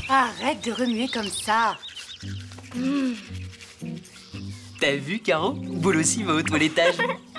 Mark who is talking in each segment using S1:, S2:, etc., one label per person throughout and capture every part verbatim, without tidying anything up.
S1: Arrête de remuer comme ça.
S2: Mmh. T'as vu, Caro? Boule aussi va au toilettage.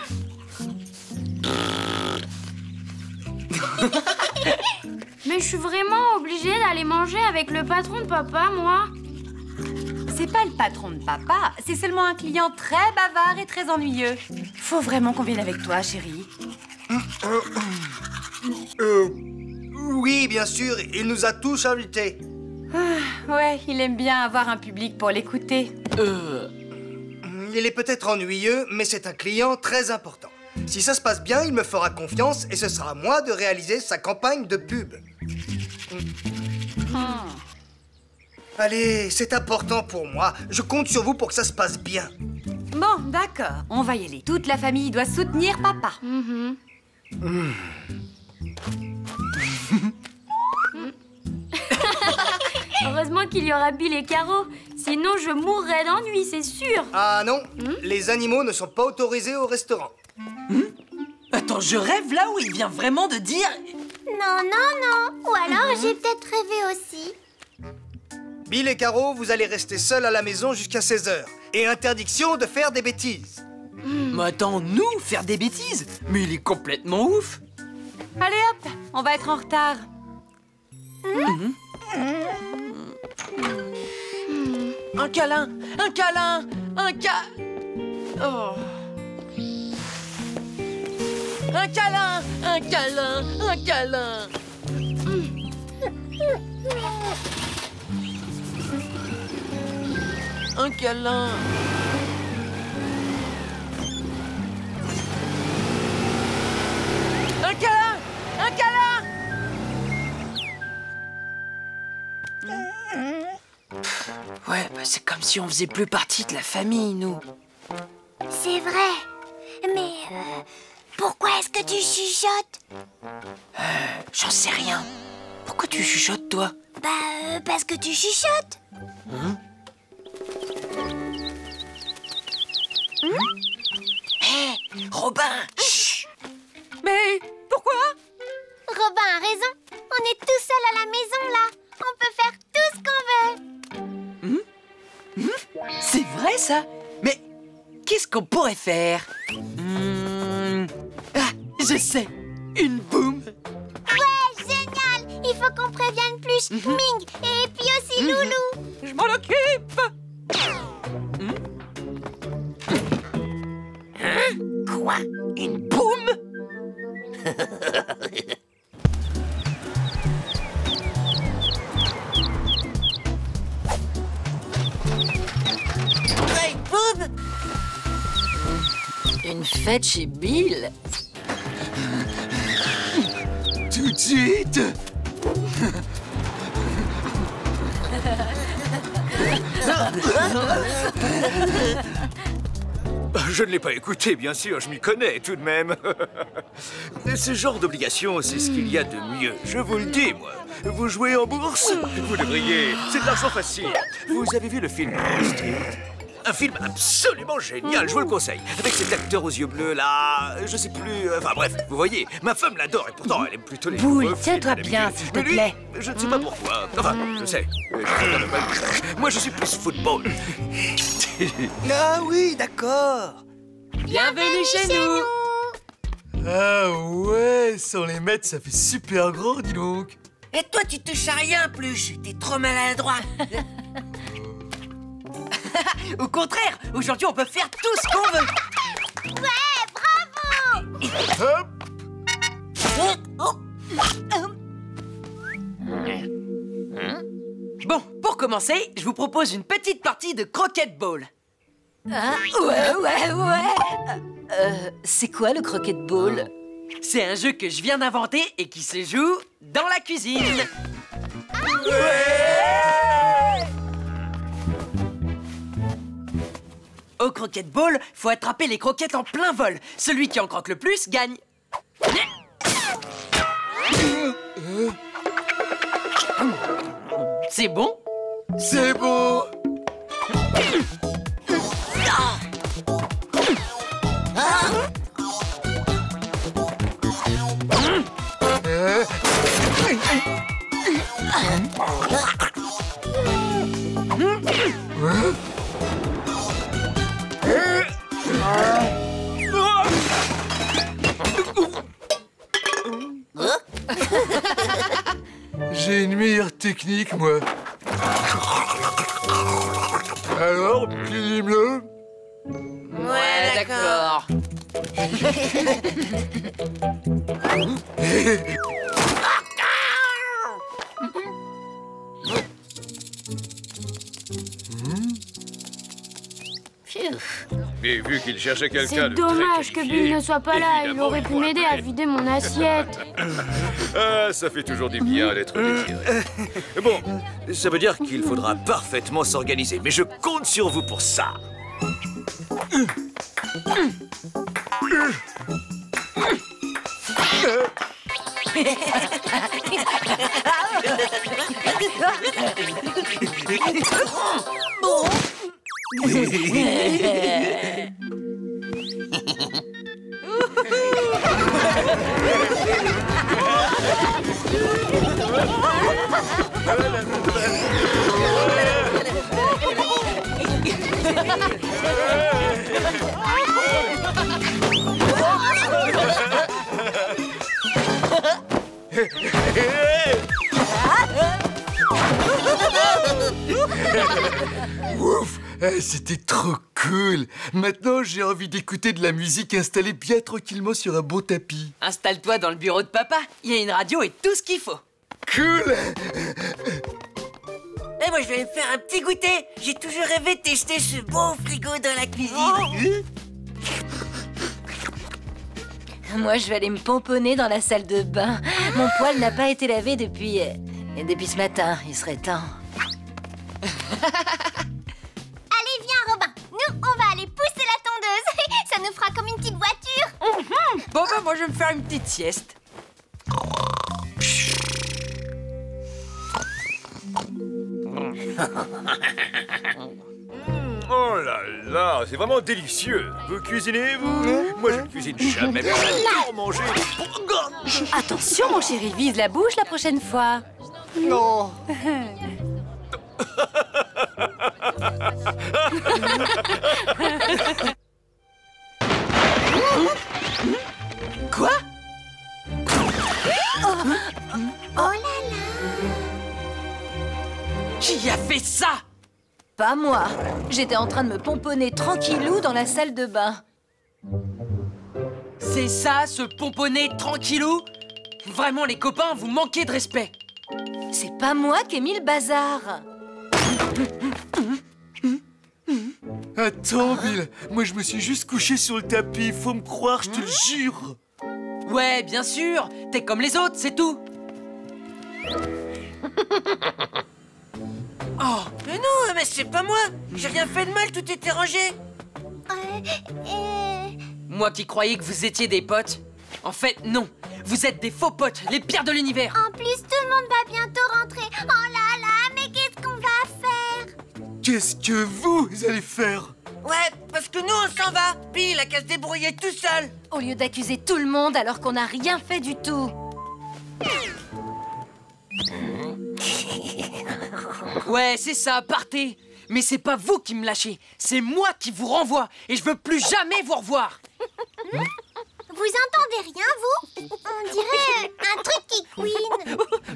S3: Mais je suis vraiment obligée d'aller manger avec le patron de papa, moi.
S1: C'est pas le patron de papa, c'est seulement un client très bavard et très ennuyeux. Faut vraiment qu'on vienne avec toi, chérie.
S4: Euh, euh, oui, bien sûr, il nous a tous invités.
S1: Ah, ouais, il aime bien avoir un public pour l'écouter.
S2: Euh...
S4: Il est peut-être ennuyeux, mais c'est un client très important. Si ça se passe bien, il me fera confiance et ce sera à moi de réaliser sa campagne de pub.
S1: Hmm.
S4: Allez, c'est important pour moi. Je compte sur vous pour que ça se passe bien.
S1: Bon, d'accord, on va y aller. Toute la famille doit soutenir papa.
S3: Mm-hmm.
S4: Mmh.
S3: Heureusement qu'il y aura Bill et Caro. Sinon, je mourrais d'ennui, c'est sûr.
S4: Ah non,
S3: mmh?
S4: Les animaux ne sont pas autorisés au restaurant.
S2: Mmh? Attends, je rêve là où il vient vraiment de dire...
S5: Non, non, non. Ou alors, mmh. j'ai peut-être rêvé aussi.
S4: Bill et Caro, vous allez rester seuls à la maison jusqu'à seize heures. Et interdiction de faire des bêtises.
S2: Mmh. Mais attends, nous, faire des bêtises? Mais il est complètement ouf.
S1: Allez hop, on va être en retard.
S2: Mmh. Un câlin, un câlin, un ca... Oh. Un câlin, un câlin, un câlin. Un câlin. Un câlin, un câlin. Ouais, bah c'est comme si on faisait plus partie de la famille, nous.
S5: C'est vrai. Mais euh, pourquoi est-ce que tu chuchotes?
S2: Euh, j'en sais rien. Pourquoi tu chuchotes, toi?
S5: Bah, euh, parce que tu chuchotes.
S2: Hum? Hum? Hé, hey, Robin, chut.
S1: Mais pourquoi?
S5: Robin a raison. On est tout seul à la maison, là. On peut faire tout ce qu'on veut.
S2: Hum? Hum? C'est vrai, ça? Mais qu'est-ce qu'on pourrait faire? hum... Ah, je sais. Une boum.
S5: Ouais, génial. Il faut qu'on prévienne plus
S2: Mm-hmm.
S5: Ming et puis aussi
S2: Mm-hmm.
S5: Loulou.
S1: Je m'en occupe.
S2: Hum? Hein? Quoi? Une boum? Hey, boum! Une fête chez Bill? Tout de suite!
S6: Je ne l'ai pas écouté, bien sûr, je m'y connais tout de même. Ce genre d'obligation, c'est ce qu'il y a de mieux, je vous le dis, moi. Vous jouez en bourse? Vous devriez, c'est de l'argent facile. Vous avez vu le film Wall Street? Un film absolument génial, je vous le conseille. Avec cet acteur aux yeux bleus, là, je sais plus... Enfin bref, vous voyez, ma femme l'adore et pourtant elle aime plutôt les...
S1: Boule, tiens-toi bien, s'il te
S6: Mais lui,
S1: plaît.
S6: je ne sais pas pourquoi. Enfin, je sais. Je préfère ne pas le dire. Moi, je suis plus football.
S4: Ah oui, d'accord.
S2: Bienvenue chez nous!
S7: Ah ouais, sans les mettre, ça fait super grand, dis donc.
S2: Et toi, tu touches à rien, Pluche. T'es trop maladroit. Au contraire, aujourd'hui, on peut faire tout ce qu'on veut.
S5: Ouais, bravo.
S7: Hop.
S2: Bon, pour commencer, je vous propose une petite partie de croquette ball. Ah, ouais, ouais, ouais. Euh, c'est quoi le croquette ball? C'est un jeu que je viens d'inventer et qui se joue dans la cuisine. Ouais. Au croquette ball, faut attraper les croquettes en plein vol. Celui qui en croque le plus gagne. C'est bon?
S7: C'est beau. J'ai une meilleure technique, moi. Alors, finis-le.
S2: Ouais, d'accord.
S6: Et vu qu'il cherchait quelqu'un
S3: C'est
S6: de
S3: dommage
S6: très
S3: que
S6: qualifié,
S3: Bill ne soit pas là. Il
S6: évidemment,
S3: aurait
S6: il
S3: pu
S6: faut
S3: m'aider à
S6: appeler.
S3: vider mon assiette.
S6: Ah, ça fait toujours du bien d'être désiré. Bon, ça veut dire qu'il faudra parfaitement s'organiser, mais je compte sur vous pour ça.
S7: Ouf, eh, c'était trop cool. Maintenant, j'ai envie d'écouter de la musique installée bien tranquillement sur un beau tapis.
S2: Installe-toi dans le bureau de papa. Il y a une radio et tout ce qu'il faut.
S7: Cool.
S8: Et moi, je vais aller me faire un petit goûter. J'ai toujours rêvé de tester ce beau frigo dans la cuisine.
S9: Moi, je vais aller me pomponner dans la salle de bain. Mon poil n'a pas été lavé depuis... euh, depuis ce matin. Il serait temps.
S5: Allez, viens, Robin. Nous, on va aller pousser la tondeuse. Ça nous fera comme une petite voiture.
S2: Bon, bah, moi, je vais me faire une petite sieste.
S6: Oh là là, c'est vraiment délicieux. Vous cuisinez, vous? Moi, je ne cuisine jamais, mais j'adore manger.
S1: Attention, mon chéri, vise la bouche la prochaine fois.
S4: Non.
S2: Quoi?
S5: Oh là là.
S2: Qui a fait ça?
S9: Pas moi. J'étais en train de me pomponner tranquillou dans la salle de bain.
S2: C'est ça, ce pomponnet tranquillou? Vraiment, les copains, vous manquez de respect.
S9: C'est pas moi qui ai mis le bazar.
S7: Attends, Bill. Moi, je me suis juste couché sur le tapis. Faut me croire, je te le jure.
S2: Ouais, bien sûr. T'es comme les autres, c'est tout.
S8: Oh, mais non, mais c'est pas moi. J'ai rien fait de mal, tout était rangé.
S5: Euh, euh...
S2: Moi qui croyais que vous étiez des potes. En fait, non. Vous êtes des faux potes, les pires de l'univers.
S5: En plus, tout le monde va bientôt rentrer. Oh là là, mais qu'est-ce qu'on va faire?
S7: Qu'est-ce que vous allez faire?
S8: Ouais, parce que nous, on s'en va. Bill, il a qu'à se débrouiller tout seul.
S9: Au lieu d'accuser tout le monde alors qu'on n'a rien fait du tout.
S2: Ouais, c'est ça, partez. Mais c'est pas vous qui me lâchez, c'est moi qui vous renvoie. Et je veux plus jamais vous revoir.
S5: Vous entendez rien, vous? On dirait euh, un truc qui couine.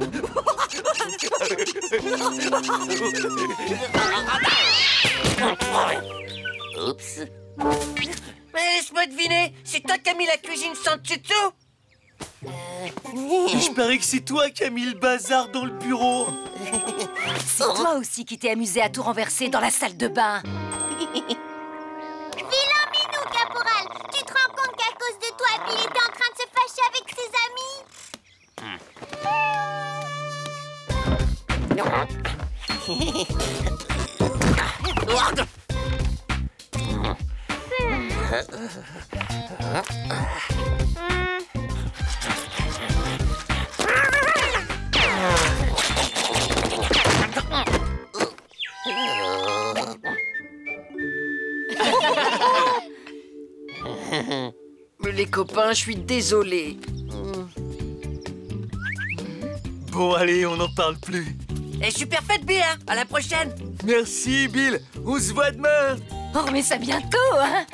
S8: Oups. Mais laisse-moi deviner, c'est toi qui as mis la cuisine sans tchutchou?
S7: Je parie que c'est toi qui as mis le bazar dans le bureau.
S9: C'est toi aussi qui t'es amusé à tout renverser dans la salle de bain.
S5: Vilain minou, caporal. Tu te rends compte qu'à cause de toi, Bill était en train de se fâcher avec ses amis?
S2: Mais les copains, je suis désolé.
S7: Bon, allez, on n'en parle plus.
S8: Et super fête, Bill, hein. À la prochaine.
S7: Merci, Bill. On se voit demain.
S9: On remet ça bientôt, hein?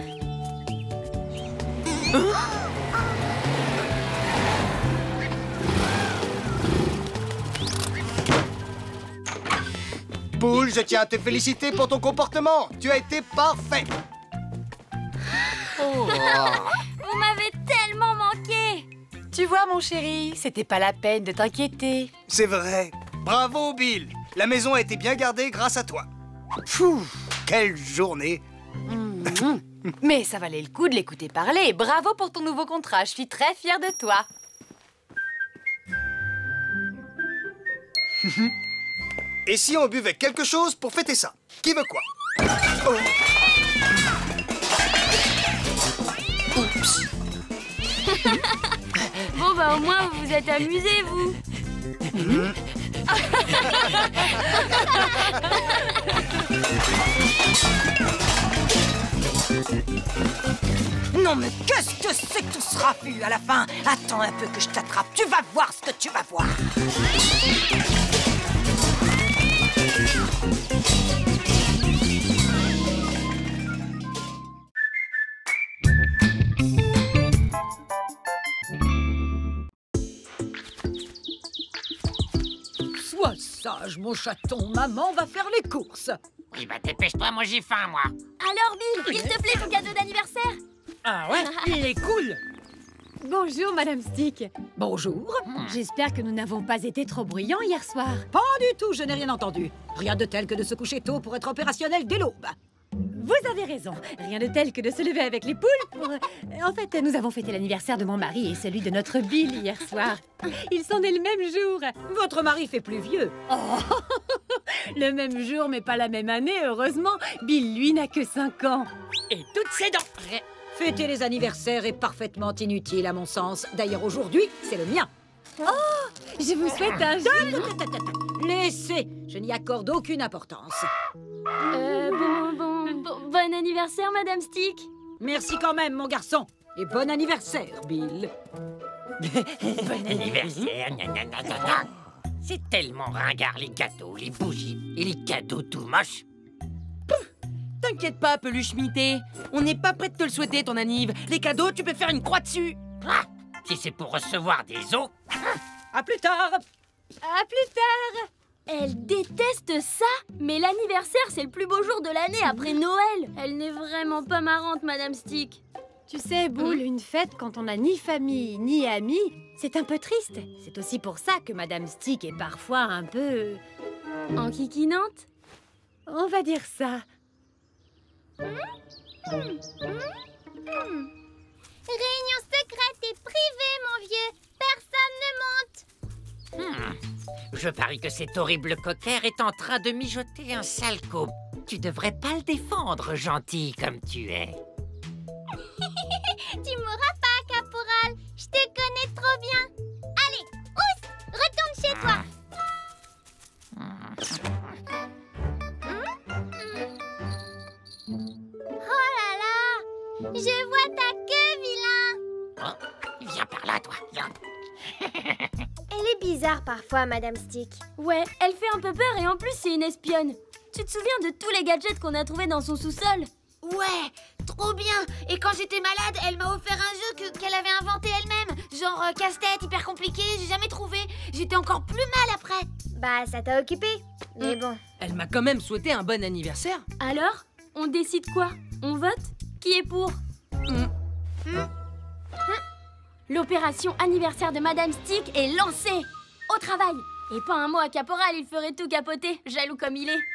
S4: Boule, je tiens à te féliciter pour ton comportement. Tu as été parfait.
S3: Vous m'avez tellement manqué.
S1: Tu vois, mon chéri, c'était pas la peine de t'inquiéter.
S4: C'est vrai. Bravo, Bill. La maison a été bien gardée grâce à toi. Pfff, quelle journée.
S1: Mhm. Mais ça valait le coup de l'écouter parler. Bravo pour ton nouveau contrat, je suis très fière de toi.
S4: Et si on buvait quelque chose pour fêter ça? Qui veut quoi? Oh. Oups.
S3: Bon, bah au moins, vous vous êtes amusés, vous.
S4: Mmh.
S9: Non, mais qu'est-ce que c'est que tout ce raffut à la fin? Attends un peu que je t'attrape. Tu vas voir ce que tu vas voir.
S10: Sois sage, mon chaton. Maman va faire les courses.
S8: Oui, bah dépêche-toi, moi j'ai faim, moi.
S3: Alors, Bill, s'il te plaît, ton cadeau d'anniversaire.
S10: Ah ouais? Il est cool.
S11: Bonjour, Madame Stick.
S10: Bonjour.
S11: J'espère que nous n'avons pas été trop bruyants hier soir.
S10: Pas du tout, je n'ai rien entendu. Rien de tel que de se coucher tôt pour être opérationnel dès l'aube.
S11: Vous avez raison. Rien de tel que de se lever avec les poules pour... En fait, nous avons fêté l'anniversaire de mon mari et celui de notre Bill hier soir. Ils sont nés le même jour.
S10: Votre mari fait plus vieux.
S11: Oh, le même jour, mais pas la même année, heureusement. Bill, lui, n'a que cinq ans.
S10: Et toutes ses dents. Fêter les anniversaires est parfaitement inutile à mon sens. D'ailleurs, aujourd'hui, c'est le mien.
S11: Oh, je vous souhaite un jour...
S10: Laissez, je n'y accorde aucune importance.
S3: Euh, bon, bon, bon, bon anniversaire, Madame Stick.
S10: Merci quand même, mon garçon. Et bon anniversaire, Bill.
S8: Bon anniversaire, gna gna gna gna gna. C'est tellement ringard, les gâteaux, les bougies et les cadeaux tout moches.
S2: T'inquiète pas, peluche mitée. On n'est pas prêt de te le souhaiter, ton anniv. Les cadeaux, tu peux faire une croix dessus.
S8: Ah, si c'est pour recevoir des os.
S10: À plus tard.
S11: À plus tard.
S3: Elle déteste ça. Mais l'anniversaire, c'est le plus beau jour de l'année après Noël. Elle n'est vraiment pas marrante, Madame Stick.
S11: Tu sais, Boule, une fête quand on n'a ni famille ni amis, c'est un peu triste. C'est aussi pour ça que Madame Stick est parfois un peu...
S3: enquiquinante.
S11: On va dire ça.
S5: Mmh. Mmh. Mmh. Réunion secrète et privée, mon vieux. Personne ne monte.
S8: Hmm. Je parie que cet horrible cocker est en train de mijoter un sale coup. Tu devrais pas le défendre, gentil comme tu es.
S5: Tu mourras pas, caporal. Je te connais trop bien. Allez, ousse, retourne chez toi. Oh là là, je vois ta queue, vilain.
S8: Oh, viens par là, toi, viens.
S5: Elle est bizarre parfois, Madame Stick.
S3: Ouais, elle fait un peu peur et en plus, c'est une espionne. Tu te souviens de tous les gadgets qu'on a trouvés dans son sous-sol?
S12: Ouais, trop bien. Et quand j'étais malade, elle m'a offert un jeu que, qu'elle avait inventé elle-même. Genre euh, casse-tête, hyper compliqué, j'ai jamais trouvé. J'étais encore plus mal après.
S5: Bah, ça t'a occupé. Mais
S2: Mm.
S5: bon.
S2: Elle m'a quand même souhaité un bon anniversaire.
S3: Alors, on décide quoi? On vote? Qui est pour?
S2: Mm.
S3: Mm. L'opération anniversaire de Madame Stick est lancée. Au travail. Et pas un mot à Caporal, il ferait tout capoter, jaloux comme il est.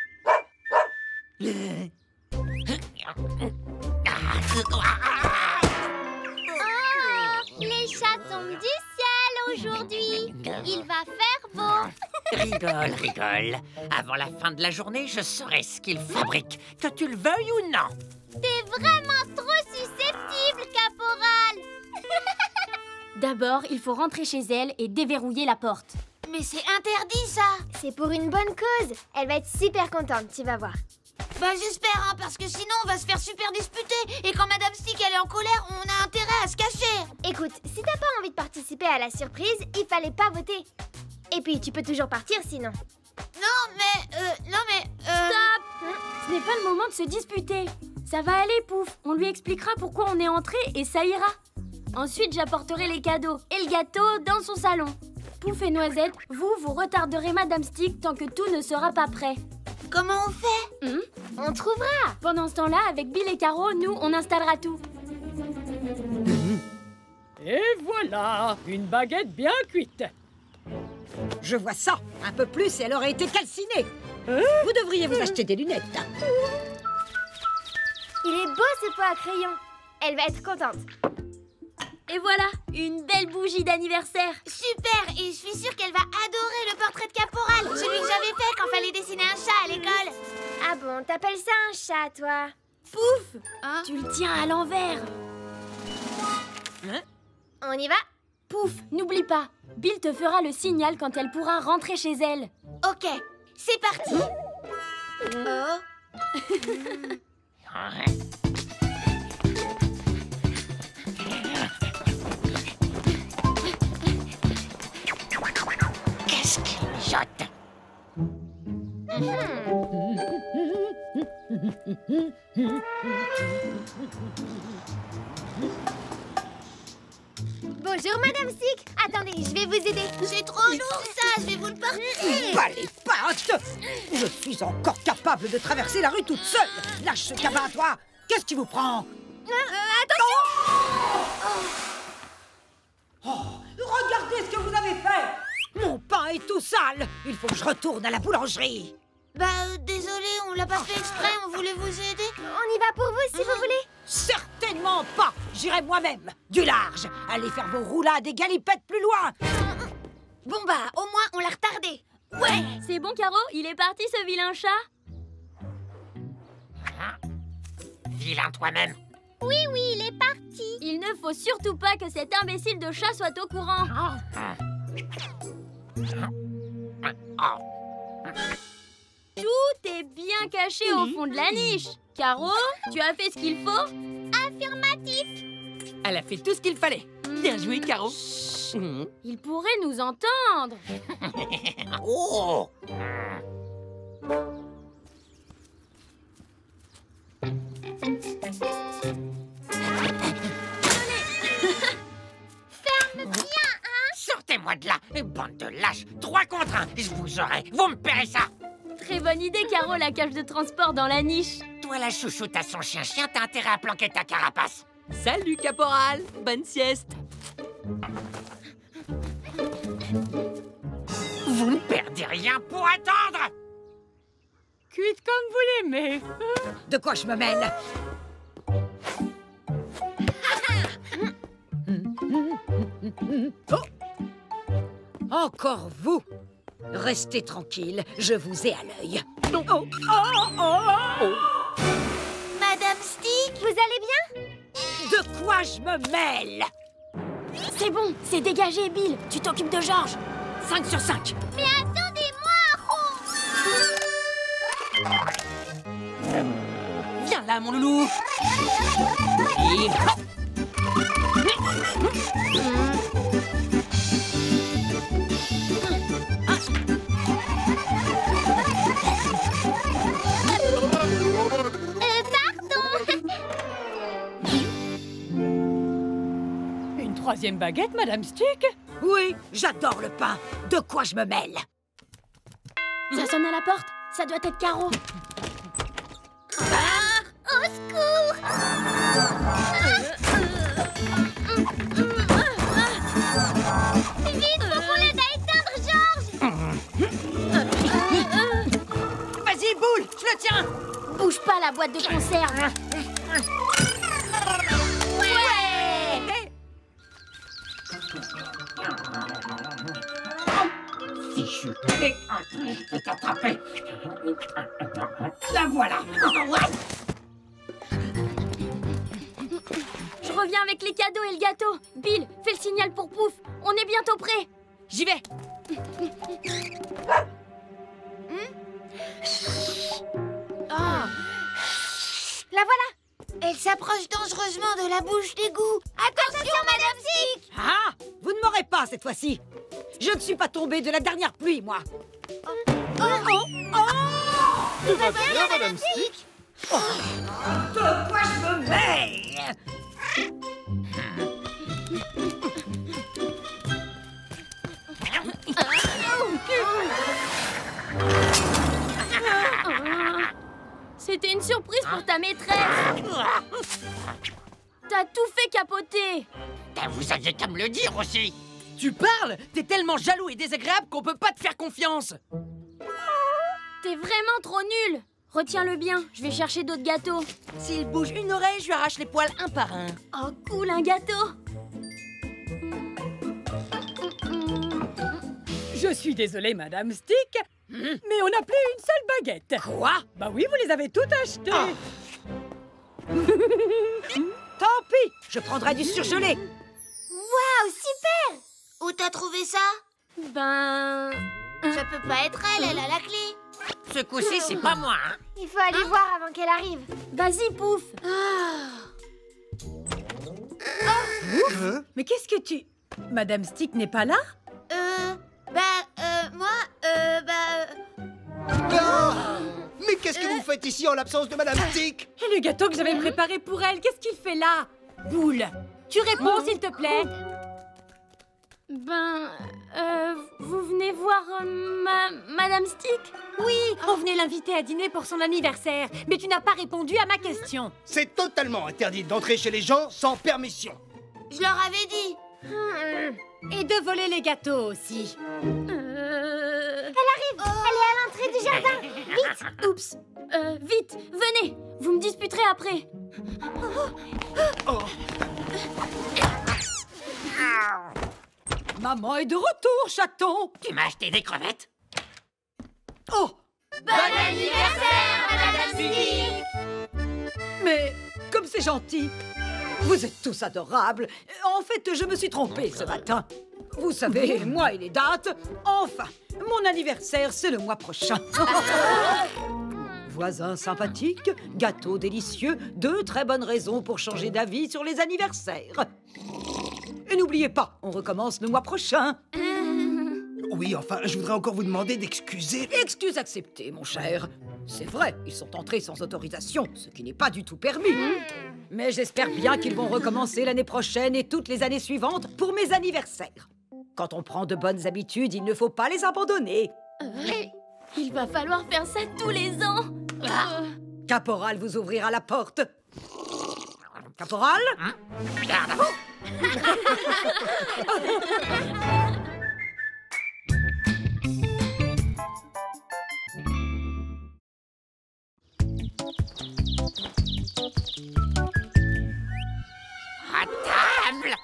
S5: Oh, les chats tombent du ciel aujourd'hui. Il va faire beau.
S8: Rigole, rigole. Avant la fin de la journée, je saurai ce qu'il fabrique, que tu le veuilles ou non.
S5: T'es vraiment trop susceptible, caporal.
S3: D'abord, il faut rentrer chez elle et déverrouiller la porte.
S12: Mais c'est interdit, ça.
S5: C'est pour une bonne cause. Elle va être super contente, tu vas voir.
S12: Bah j'espère, hein, parce que sinon on va se faire super disputer. Et quand Madame Stick elle est en colère, on a intérêt à se cacher.
S5: Écoute, si t'as pas envie de participer à la surprise, il fallait pas voter. Et puis tu peux toujours partir sinon.
S12: Non, mais... Euh, non, mais... Euh...
S3: Stop! Ce n'est pas le moment de se disputer. Ça va aller, Pouf. On lui expliquera pourquoi on est entré et ça ira. Ensuite, j'apporterai les cadeaux et le gâteau dans son salon. Pouf et Noisette, vous, vous retarderez Madame Stick tant que tout ne sera pas prêt.
S12: Comment on fait?
S3: hmm On trouvera. Pendant ce temps-là, avec Bill et Caro, nous, on installera tout.
S10: Et voilà, une baguette bien cuite. Je vois ça. Un peu plus et elle aurait été calcinée. Hein? Vous devriez vous acheter des lunettes.
S5: Il est beau ce pot à crayon. Elle va être contente.
S3: Et voilà, une belle bougie d'anniversaire.
S12: Super. Et je suis sûre qu'elle va adorer le portrait de Caporal. Celui que j'avais fait quand fallait dessiner un chat à l'école.
S5: Ah bon, t'appelles ça un chat, toi?
S3: Pouf,
S12: hein?
S3: Tu le tiens à l'envers.
S12: Hein?
S5: On y va?
S3: Pouf, n'oublie pas. Bill te fera le signal quand elle pourra rentrer chez elle.
S12: Ok, c'est parti. Oh.
S8: Qu'est-ce qu'il mijote?
S5: Bonjour, Madame Stick. Attendez, je vais vous aider.
S12: C'est trop lourd, ça. Je vais vous le porter.
S10: Pas les pattes! Je suis encore capable de traverser la rue toute seule. Lâche ce cabas à toi. Qu'est-ce qui vous prend?
S5: Euh, attention!
S10: Oh, regardez ce que vous avez fait! Mon pain est tout sale. Il faut que je retourne à la boulangerie.
S12: Bah, euh, désolé, on l'a pas fait exprès. On voulait vous aider.
S5: On y va pour vous, si vous voulez.
S10: Certainement pas. J'irai moi-même. Du large. Allez faire vos roulades et galipettes plus loin.
S12: Bon bah, au moins, on l'a retardé. Ouais.
S3: C'est bon, Caro? Il est parti, ce vilain chat?
S8: Vilain toi-même.
S5: Oui, oui, il est parti.
S3: Il ne faut surtout pas que cet imbécile de chat soit au courant. Tout est bien caché au fond de la niche. Caro, tu as fait ce qu'il faut?
S5: Affirmatif.
S2: Elle a fait tout ce qu'il fallait. Bien joué, Caro.
S3: Il pourrait nous entendre.
S8: Oh.
S5: Ferme bien, hein?
S8: Sortez-moi de là, bande de lâches. Trois contre un, je vous aurai. Vous me paierez ça.
S3: Très bonne idée, Caro, la cage de transport dans la niche.
S8: Toi, la chouchoute à son chien-chien, t'as intérêt à planquer ta carapace.
S2: Salut, Caporal. Bonne sieste.
S8: Vous ne perdez rien pour attendre.
S11: Cuite comme vous l'aimez.
S10: De quoi je me mêle? Oh! Encore vous? Restez tranquille, je vous ai à l'œil. Oh, oh, oh, oh.
S5: Madame Stick, vous allez bien?
S10: De quoi je me mêle?
S3: C'est bon, c'est dégagé, Bill. Tu t'occupes de Georges.
S10: cinq sur cinq.
S5: Mais attendez-moi,
S2: Viens là, mon loulou. Et...
S5: Euh, pardon.
S11: Une troisième baguette, Madame Stick?
S10: Oui, j'adore le pain. De quoi je me mêle?
S3: Ça sonne à la porte. Ça doit être Caro.
S5: Ah, au secours. Vite, faut qu'on l'aide à éteindre Georges.
S10: Vas-y, Boule, je le tiens.
S3: Bouge pas la boîte de conserve.
S5: Ouais.
S8: Fichu. Je vais t'attraper. La voilà.
S3: Je reviens avec les cadeaux et le gâteau. Bill, fais le signal pour Pouf. On est bientôt prêt.
S2: J'y vais.
S12: Oh. La voilà. Elle s'approche dangereusement de la bouche d'égout. Attention, Madame Stick.
S10: Ah, vous ne m'aurez pas cette fois-ci. Je ne suis pas tombée de la dernière pluie, moi.
S12: Oh.
S10: Oh, oh, oh.
S13: Tout va bien, Madame Stick?
S10: Oh. De quoi je me mets?
S3: C'était une surprise pour ta maîtresse. T'as tout fait capoter.
S8: Vous aviez qu'à me le dire aussi.
S2: Tu parles? T'es tellement jaloux et désagréable qu'on peut pas te faire confiance.
S3: T'es vraiment trop nul. Retiens-le bien, je vais chercher d'autres gâteaux.
S2: S'il bouge une oreille, je lui arrache les poils un par un.
S3: Oh cool, un gâteau.
S11: Je suis désolée, Madame Stick, mmh. mais on n'a plus une seule baguette.
S2: Quoi?
S11: Bah oui, vous les avez toutes achetées.
S10: Oh. Tant pis, je prendrai du surgelé.
S12: Waouh, super! Où t'as trouvé ça?
S3: Ben...
S12: Ça peut pas être elle, elle a la clé.
S8: Ce coup-ci, c'est pas moi, hein.
S5: Il faut aller hein? voir avant qu'elle arrive.
S3: Vas-y, Pouf.
S12: Oh.
S11: Oh. Hein? Mais qu'est-ce que tu... Madame Stick n'est pas là?
S12: Euh... Bah, euh, moi, euh, bah...
S4: Ah, mais qu'est-ce que euh... vous faites ici en l'absence de Madame Stick?
S11: Et le gâteau que j'avais préparé pour elle, qu'est-ce qu'il fait là? Boule, tu réponds, oh. s'il te plaît.
S3: Ben, euh, vous venez voir euh, ma, Madame Stick?
S11: Oui, on venait l'inviter à dîner pour son anniversaire, mais tu n'as pas répondu à ma question.
S4: C'est totalement interdit d'entrer chez les gens sans permission.
S12: Je leur avais dit.
S11: Hum. Et de voler les gâteaux aussi.
S3: Euh...
S5: Elle arrive, oh. Elle est à l'entrée du jardin. Vite.
S3: Oups. Euh, vite, venez. Vous me disputerez après.
S10: Oh. Maman est de retour, chaton.
S8: Tu m'as acheté des crevettes?
S10: Oh.
S12: Bon anniversaire, Madame Stick.
S10: Mais comme c'est gentil. Vous êtes tous adorables. En fait, je me suis trompée ce matin. Vous savez, moi et les dates, enfin, mon anniversaire, c'est le mois prochain. Voisins sympathiques, gâteaux délicieux, deux très bonnes raisons pour changer d'avis sur les anniversaires. Et n'oubliez pas, on recommence le mois prochain.
S4: Oui, enfin, je voudrais encore vous demander d'excuser...
S10: Excuse acceptée, mon cher. C'est vrai, ils sont entrés sans autorisation, ce qui n'est pas du tout permis. Mais j'espère bien qu'ils vont recommencer l'année prochaine et toutes les années suivantes pour mes anniversaires. Quand on prend de bonnes habitudes, il ne faut pas les abandonner.
S3: Euh, il va falloir faire ça tous les ans.
S10: Ah. Caporal vous ouvrira la porte. Caporal hein?
S8: À table.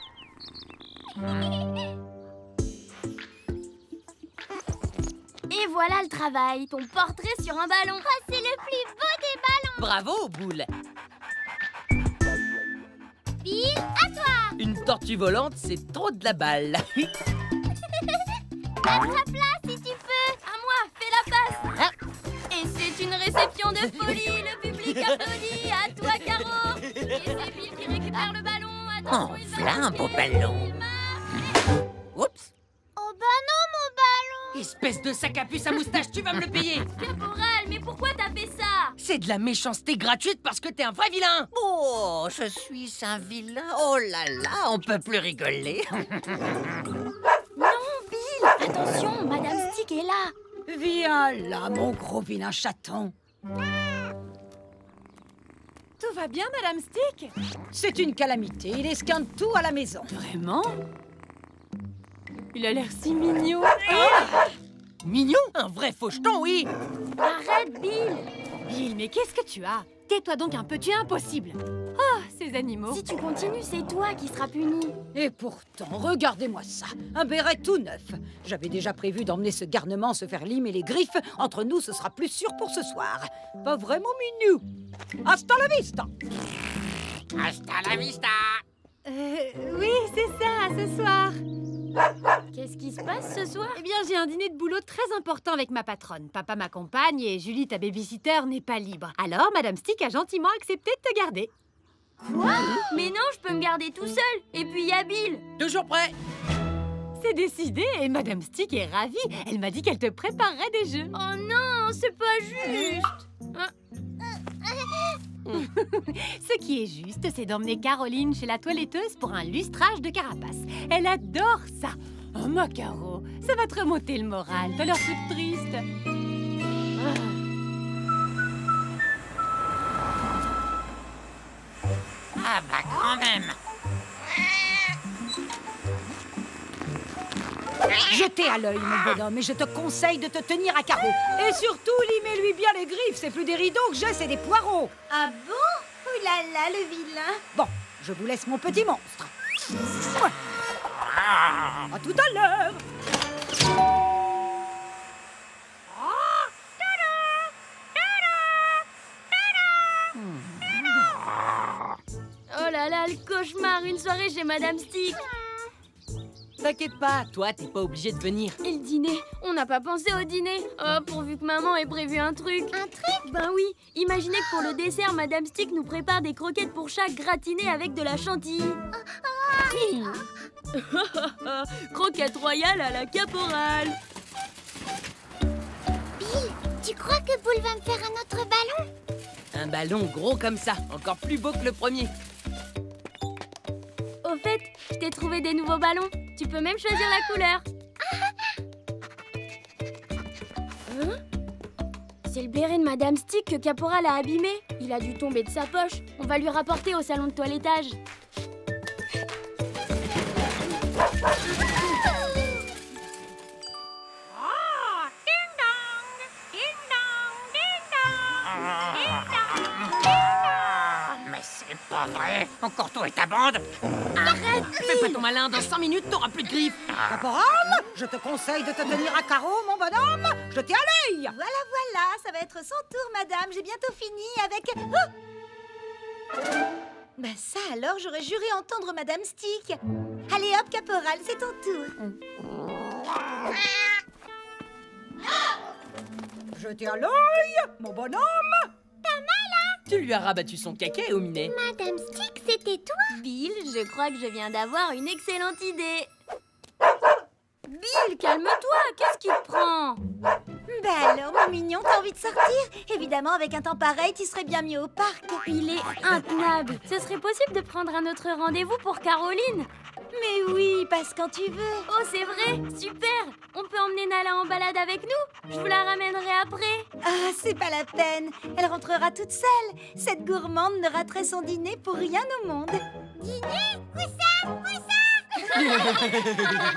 S3: Et voilà le travail, ton portrait sur un ballon.
S5: Oh, c'est le plus beau des ballons.
S2: Bravo, Boule.
S5: Bill, à toi.
S2: Une tortue volante, c'est trop de la balle.
S5: Attrape-la si tu peux.
S3: À moi, fais la passe. Ah. Et c'est une réception de folie. Le public applaudit. À toi, Caro. Et c'est Bill qui récupère le ballon. Attention,
S8: oh, voilà un beau ballon. Oups.
S5: Oh bah non, mon ballon.
S2: Espèce de sac à puce à moustache, tu vas me le payer.
S3: Caporal, mais pourquoi t'as fait ça?
S2: C'est de la méchanceté gratuite parce que t'es un vrai vilain.
S8: Oh, je suis un vilain. Oh là là, on peut plus rigoler.
S3: Non, Bill. Attention, Madame Stick est là.
S10: Viens là, mon gros vilain chaton.
S11: Tout va bien, Madame Stick?
S10: C'est une calamité, il esquinte tout à la maison.
S11: Vraiment? Il a l'air si mignon.
S2: Ah! Mignon? Un vrai faucheton, oui.
S3: Arrête, Bill.
S11: Bill, mais qu'est-ce que tu as? Tais-toi donc un peu, tu es impossible. Oh, ces animaux.
S3: Si tu continues, c'est toi qui seras puni.
S10: Et pourtant, regardez-moi ça, un béret tout neuf. J'avais déjà prévu d'emmener ce garnement se faire limer les griffes. Entre nous, ce sera plus sûr pour ce soir. Pas vraiment mignon. Hasta la vista.
S8: Hasta la vista.
S11: Euh, oui, c'est ça, ce soir.
S3: Qu'est-ce qui se passe ce soir?
S11: Eh bien, j'ai un dîner de boulot très important avec ma patronne. Papa m'accompagne et Julie, ta babysitter, n'est pas libre. Alors, Madame Stick a gentiment accepté de te garder.
S3: Quoi? Mais non, je peux me garder tout seul. Et puis, il y a Bill.
S2: Toujours prêt.
S11: C'est décidé et Madame Stick est ravie. Elle m'a dit qu'elle te préparerait des jeux.
S3: Oh non, c'est pas juste.
S11: Ce qui est juste, c'est d'emmener Caroline chez la toiletteuse pour un lustrage de carapace. Elle adore ça. Oh, ma Caro, ça va te remonter le moral. T'as l'air toute triste.
S8: Ah bah quand même.
S10: Jetez à l'œil, mon bonhomme, et je te conseille de te tenir à carreau. Et surtout, limez-lui bien les griffes. C'est plus des rideaux que j'ai, c'est des poireaux.
S5: Ah bon? Ouh là là, le vilain.
S10: Bon, je vous laisse mon petit monstre. Ouais. À tout à l'heure.
S3: Oh là là, le cauchemar, une soirée chez Madame Stick.
S2: T'inquiète pas, toi, t'es pas obligé de venir.
S3: Et le dîner? On n'a pas pensé au dîner. Oh, pourvu que maman ait prévu un truc.
S5: Un truc?
S3: Ben oui, imaginez que pour le dessert, Madame Stick nous prépare des croquettes pour chat gratinées avec de la chantilly. Croquettes royales à la caporale.
S5: Bill, tu crois que Boule va me faire un autre ballon?
S2: Un ballon gros comme ça, encore plus beau que le premier.
S3: Au fait, je t'ai trouvé des nouveaux ballons. Tu peux même choisir la couleur. Hein? C'est le béret de Madame Stick que Caporal a abîmé. Il a dû tomber de sa poche. On va lui rapporter au salon de toilettage.
S8: Mais c'est pas vrai. Encore toi et ta bande.
S2: Arrête! Fais pas ton malin, dans cinq minutes, t'auras plus de griffes.
S10: Caporal, je te conseille de te tenir à carreau, mon bonhomme. Je t'ai à l'œil.
S5: Voilà, voilà, ça va être son tour, madame. J'ai bientôt fini avec... Oh! Ben ça alors, j'aurais juré entendre Madame Stick. Allez hop, Caporal, c'est ton tour.
S10: Je t'ai à l'œil, mon bonhomme.
S5: T'as mal, hein?
S2: Tu lui as rabattu son caquet, au minet.
S5: Madame Stick, c'était toi?
S3: Bill, je crois que je viens d'avoir une excellente idée. Bill, calme-toi, qu'est-ce qui te prend?
S5: Ben alors, mon mignon, t'as envie de sortir? Évidemment, avec un temps pareil, tu serais bien mieux au parc.
S3: Il est intenable. Ce serait possible de prendre un autre rendez-vous pour Caroline?
S5: Mais oui, passe quand tu veux.
S3: Oh, c'est vrai, super. On peut emmener Nala en balade avec nous? Je vous la ramènerai après.
S5: Ah, c'est pas la peine. Elle rentrera toute seule. Cette gourmande ne raterait son dîner pour rien au monde. Dîner? Où ça? Où ça?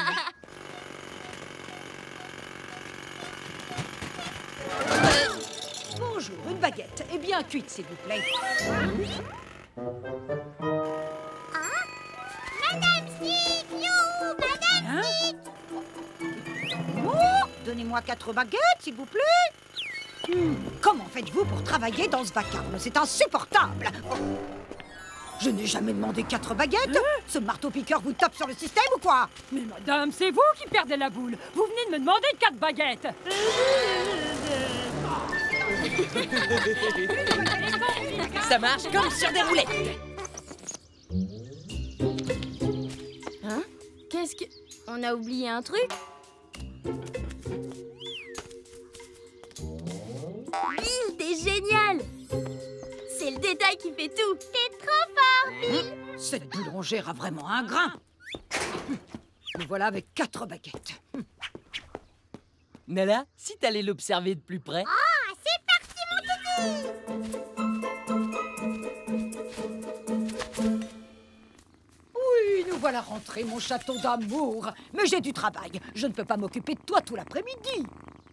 S10: Bonjour, une baguette. Et bien cuite, s'il vous plaît.
S5: Ah, Madame Stick, you, Madame
S10: Hein?
S5: Stick.
S10: Oh, donnez-moi quatre baguettes, s'il vous plaît. Hmm, comment faites-vous pour travailler dans ce vacarme? C'est insupportable. Oh. Je n'ai jamais demandé quatre baguettes. Ce marteau-piqueur vous tape sur le système ou quoi?
S11: Mais madame, c'est vous qui perdez la boule. Vous venez de me demander quatre baguettes.
S2: Ça marche comme sur des roulettes.
S3: Hein? Qu'est-ce que... On a oublié un truc? Bill, t'es génial! C'est le détail qui fait tout.
S5: T'es trop fort, Bill.
S10: Cette boulangère a vraiment un grain. Me voilà avec quatre baguettes.
S2: Nala, si t'allais l'observer de plus près.
S5: Ah, c'est parti, mon toutou.
S10: Oui, nous voilà rentrés, mon château d'amour. Mais j'ai du travail. Je ne peux pas m'occuper de toi tout l'après-midi.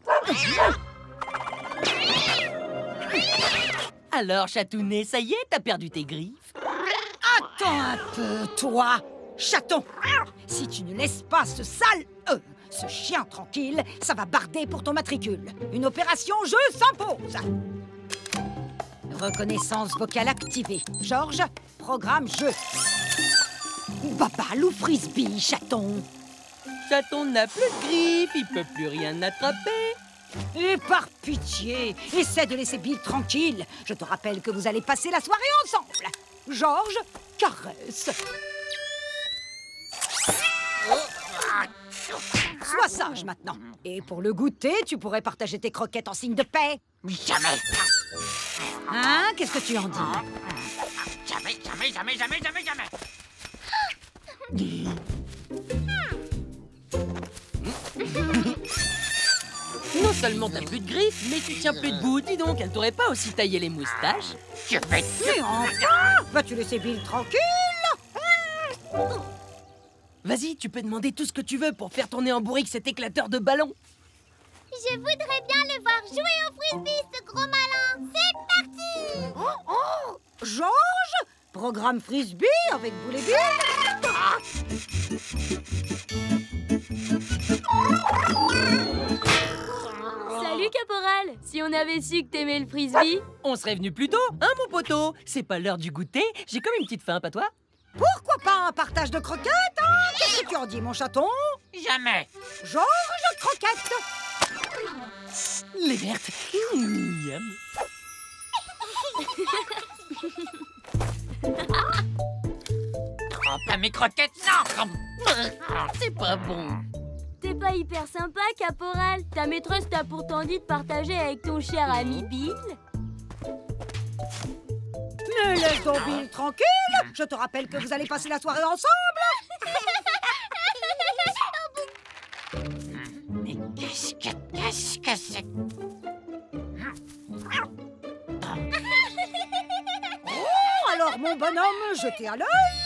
S2: Alors, chatounet, ça y est, t'as perdu tes griffes?
S10: Attends un peu, toi, chaton. Si tu ne laisses pas ce sale... Euh, ce chien tranquille, ça va barder pour ton matricule. Une opération jeu s'impose. Reconnaissance vocale activée. Georges, programme jeu. Baballe ou frisbee, chaton?
S2: Chaton n'a plus de griffes, il peut plus rien attraper.
S10: Et par pitié, essaie de laisser Bill tranquille. Je te rappelle que vous allez passer la soirée ensemble. Georges, caresse. Sois sage maintenant. Et pour le goûter, tu pourrais partager tes croquettes en signe de paix.
S8: Jamais.
S10: Hein? Qu'est-ce que tu en dis?
S8: Jamais, jamais, jamais, jamais, jamais, jamais.
S2: Non seulement t'as plus de griffes, mais tu tiens plus debout. Dis donc, elle t'aurait pas aussi taillé les moustaches?
S8: Je vais
S10: Mais enfin! Vas-tu laisser Bill tranquille?
S2: Vas-y, tu peux demander tout ce que tu veux pour faire tourner en bourrique cet éclateur de ballon.
S12: Je voudrais bien le voir jouer au frisbee, ce gros malin. C'est parti!
S10: Oh, oh! Georges? Programme frisbee avec Boule et Bill?
S3: Salut, Caporal! Si on avait su que t'aimais le frisbee...
S2: On serait venu plus tôt, hein, mon poteau? C'est pas l'heure du goûter, j'ai comme une petite faim, pas toi?
S10: Pourquoi pas un partage de croquettes, hein? Qu'est-ce que tu en dis, mon chaton?
S8: Jamais.
S10: Georges Croquette!
S2: Les vertes. Miam.
S8: Oh, pas mes croquettes, non.
S2: C'est pas bon.
S3: T'es pas hyper sympa, Caporal. Ta maîtresse t'a pourtant dit de partager avec ton cher ami Bill.
S10: Mais laisse donc Bill tranquille! Je te rappelle que vous allez passer la soirée ensemble!
S8: Mais qu'est-ce que, qu'est-ce que c'est?
S10: Oh, alors mon bonhomme, jetez à l'œil!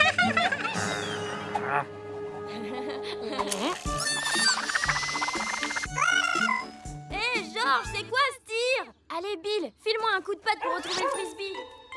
S3: Hé, Georges, c'est quoi ce tir? Allez, Bill, file-moi un coup de patte pour retrouver le frisbee.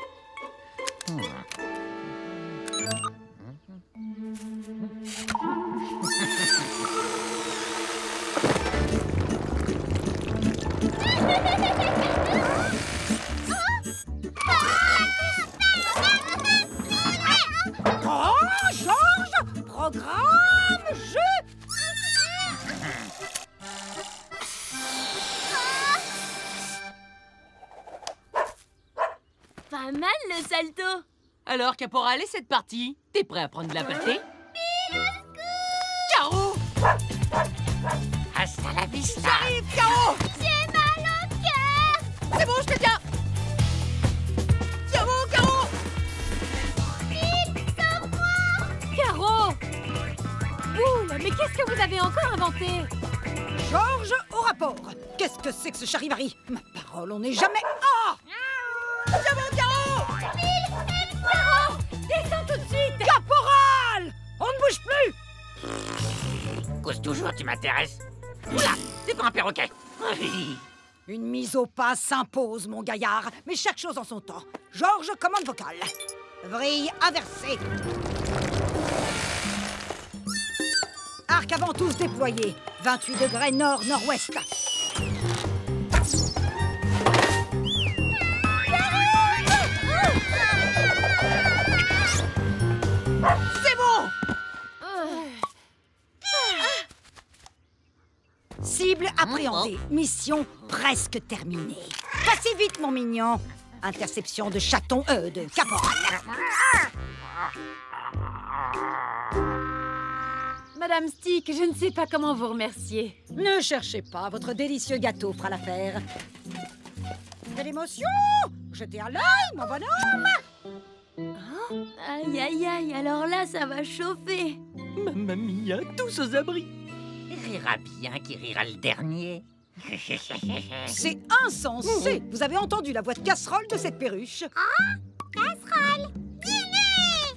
S10: Oh, Georges! Programme, jeu!
S3: Pas mal le salto.
S2: Alors, Caporal, et cette partie? T'es prêt à prendre la pâtée? Caro!
S8: Hasta la vista.
S10: J'arrive, Caro!
S12: J'ai mal au cœur.
S2: C'est bon, je te tiens! Caro, Caro!
S11: Caro! Boule, mais qu'est-ce que vous avez encore inventé?
S10: Georges au rapport. Qu'est-ce que c'est que ce charivari? Ma parole, on n'est jamais... Ah! C'est bon, Caro!
S11: Caro! Descends tout de suite!
S10: Caporal! On ne bouge plus!
S8: Cause toujours, tu m'intéresses. Oula, c'est pas un perroquet.
S10: Une mise au pas s'impose, mon gaillard. Mais chaque chose en son temps. Georges, commande vocale. Vrille inversée. Arc avant tous déployé. vingt-huit degrés nord-nord-ouest. C'est bon! Cible appréhendée. Mission presque terminée. Passez vite, mon mignon. Interception de chaton, euh, de caporal.
S11: Madame Stick, je ne sais pas comment vous remercier.
S10: Ne cherchez pas, votre délicieux gâteau fera l'affaire. De l'émotion! Jetez à l'œil, mon bonhomme!
S3: Oh, aïe, aïe, aïe, alors là, ça va chauffer.
S2: Mamma mia, tous aux abris.
S8: Rira bien qui rira le dernier.
S10: C'est insensé! Vous avez entendu la voix de casserole de cette perruche?
S12: Ah, casserole. Dîner.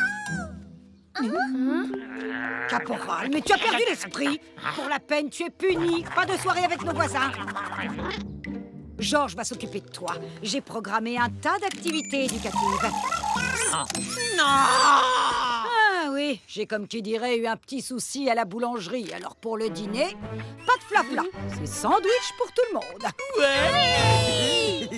S10: Hein? Caporal, mais tu as perdu l'esprit! Pour la peine, tu es puni. Pas de soirée avec nos voisins. Georges va s'occuper de toi. J'ai programmé un tas d'activités éducatives.
S8: Non. Non.
S10: Ah oui, j'ai comme qui dirait eu un petit souci à la boulangerie. Alors pour le dîner, pas de flafla. C'est sandwich pour tout le monde.
S2: Ouais!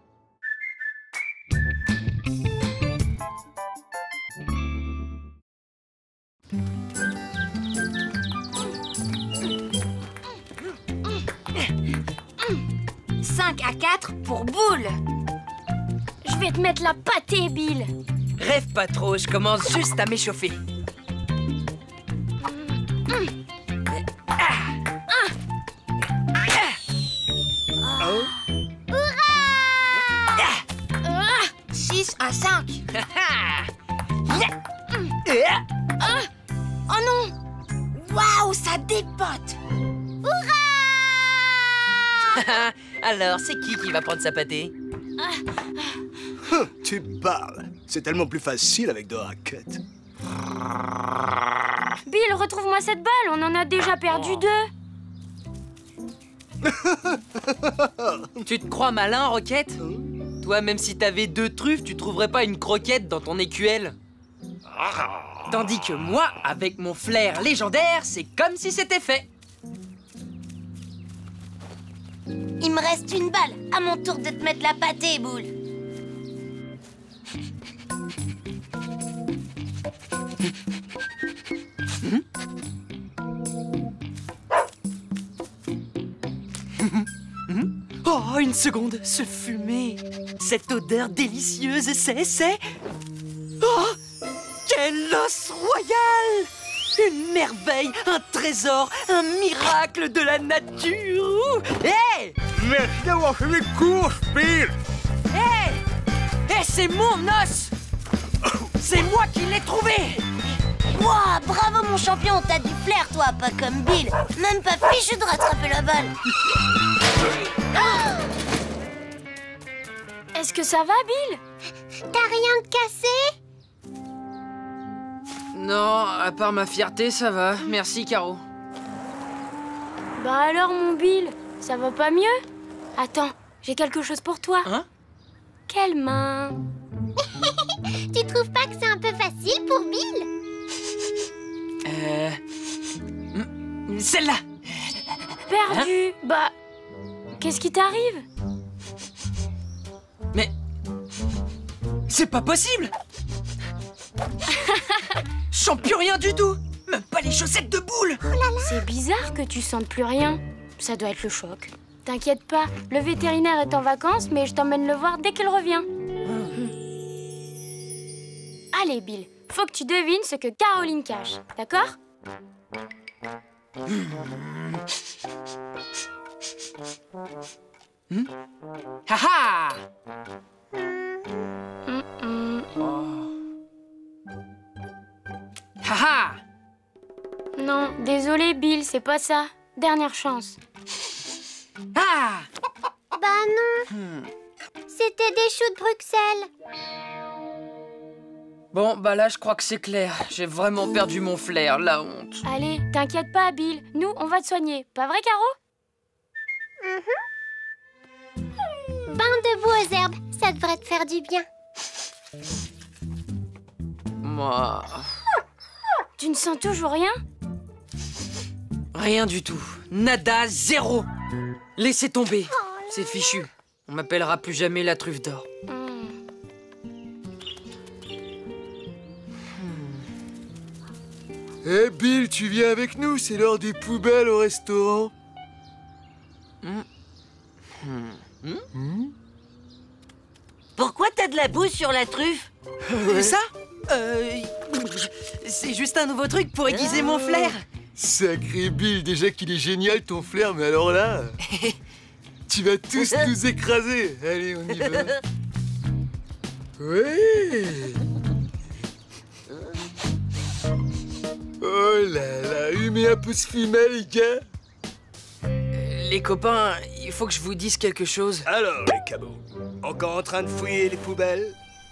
S1: cinq à quatre pour Boule.
S3: Je vais te mettre la pâtée, Bill.
S2: Rêve pas trop, je commence juste à m'échauffer.
S12: À cinq.
S3: Ah. Oh non!
S12: Waouh, ça dépote.
S2: Hurrah! Alors, c'est qui qui va prendre sa pâtée?
S4: Hum, tu parles. C'est tellement plus facile avec deux raquettes.
S3: Bill, retrouve-moi cette balle, on en a déjà perdu deux.
S2: Tu te crois malin, Roquette? Toi, même si t'avais deux truffes, tu trouverais pas une croquette dans ton écuelle. Tandis que moi, avec mon flair légendaire, c'est comme si c'était fait.
S12: Il me reste une balle. À mon tour de te mettre la pâtée, Boule.
S2: Oh, une seconde, ce fumé, cette odeur délicieuse, c'est, c'est... Oh, quel os royal! Une merveille, un trésor, un miracle de la nature! Hé! Hey!
S6: Merci d'avoir fait mes courses, Bill!
S2: Hé! Hey! Hé, hey, c'est mon os! C'est moi qui l'ai trouvé!
S12: Wow, bravo mon champion, t'as du flair toi, pas comme Bill. Même pas fichu de rattraper la balle.
S3: Est-ce que ça va, Bill?
S12: T'as rien de cassé?
S2: Non, à part ma fierté, ça va. Merci, Caro.
S3: Bah alors, mon Bill, ça va pas mieux? Attends, j'ai quelque chose pour toi.
S2: Hein?
S3: Quelle main?
S12: Tu trouves pas que c'est un peu facile pour Bill?
S2: Euh... Celle-là!
S3: Perdu! Hein? Bah... Qu'est-ce qui t'arrive?
S2: Mais... C'est pas possible! Je sens plus rien du tout! Même pas les chaussettes de Boule!
S3: Oh là là. C'est bizarre que tu sentes plus rien. Ça doit être le choc. T'inquiète pas, le vétérinaire est en vacances, mais je t'emmène le voir dès qu'il revient. Mmh. Allez, Bill, faut que tu devines ce que Caroline cache, d'accord?
S2: Hmm? Ha-ha!
S3: Mm -mm.
S2: Oh. Ha-ha!
S3: Non, désolé, Bill, c'est pas ça. Dernière chance.
S2: Ah!
S12: Bah non. Hmm. C'était des choux de Bruxelles.
S2: Bon, bah là, je crois que c'est clair. J'ai vraiment perdu mon flair, la honte.
S3: Allez, t'inquiète pas, Bill. Nous, on va te soigner. Pas vrai, Caro?
S12: Mm-hmm. Bain de boue aux herbes, ça devrait te faire du bien.
S2: Moi...
S3: Tu ne sens toujours rien?
S2: Rien du tout. Nada, zéro. Laissez tomber. Oh, c'est fichu. On m'appellera plus jamais la truffe d'or.
S3: Mm.
S7: Hé, hey Bill, tu viens avec nous? C'est l'heure des poubelles au restaurant.
S2: Mm. Mm.
S7: Mm. Mm.
S9: Pourquoi t'as de la boue sur la truffe?
S2: euh, Ça euh, C'est juste un nouveau truc pour aiguiser mon flair.
S7: Sacré Bill, déjà qu'il est génial ton flair, mais alors là... Tu vas tous nous écraser. Allez, on y va. Ouais. Oh là là, humez un peu ce film, les gars.
S2: Euh, les copains, il faut que je vous dise quelque chose.
S4: Alors, les cabots, encore en train de fouiller les poubelles?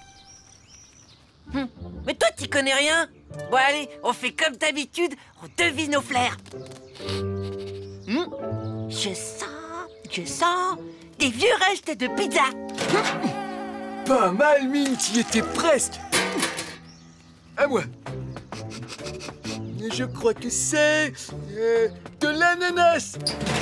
S9: Hum. Mais toi, t'y connais rien. Bon, allez, on fait comme d'habitude, on devine au flair. Hum. Je sens... Je sens des vieux restes de pizza.
S7: Pas mal, mine, t'y étais presque. À moi. Je crois que c'est euh, de l'ananas.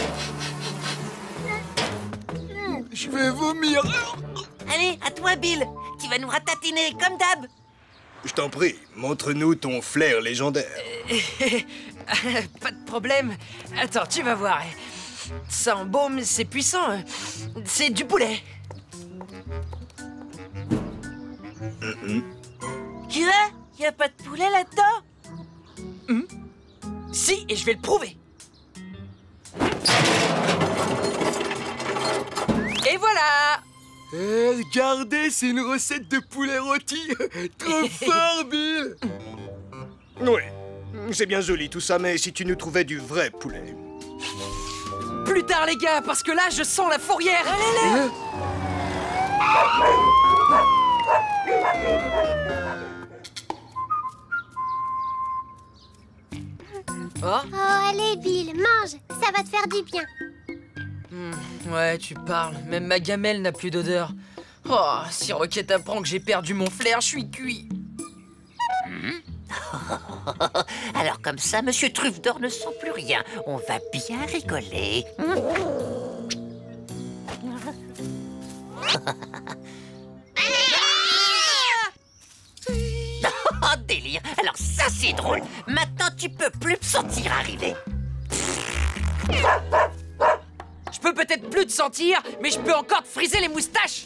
S7: Je vais vomir.
S9: Allez, à toi, Bill. Tu vas nous ratatiner comme d'hab.
S4: Je t'en prie, montre-nous ton flair légendaire.
S2: Euh, pas de problème. Attends, tu vas voir. Ça embaume, c'est puissant. C'est du poulet.
S9: Mm-hmm. Tu vois? Y a pas de poulet là-dedans?
S2: mm. Si, et je vais le prouver. Et voilà.
S7: Eh, regardez, c'est une recette de poulet rôti. Trop fort, Bill.
S4: Oui, c'est bien joli tout ça, mais si tu nous trouvais du vrai poulet.
S2: Plus tard, les gars, parce que là, je sens la fourrière. Allez, allez.
S12: Oh, allez, Bill, mange. Ça va te faire du bien.
S2: Mmh, ouais, tu parles. Même ma gamelle n'a plus d'odeur. Oh, si Rocket apprend que j'ai perdu mon flair, je suis cuit.
S8: Mmh. Alors comme ça, Monsieur Truffe d'Or ne sent plus rien. On va bien rigoler. Mmh. Oh, délire. Alors ça, c'est drôle. Maintenant, tu peux plus me sentir arriver.
S2: Je peux peut-être plus te sentir, mais je peux encore te friser les moustaches.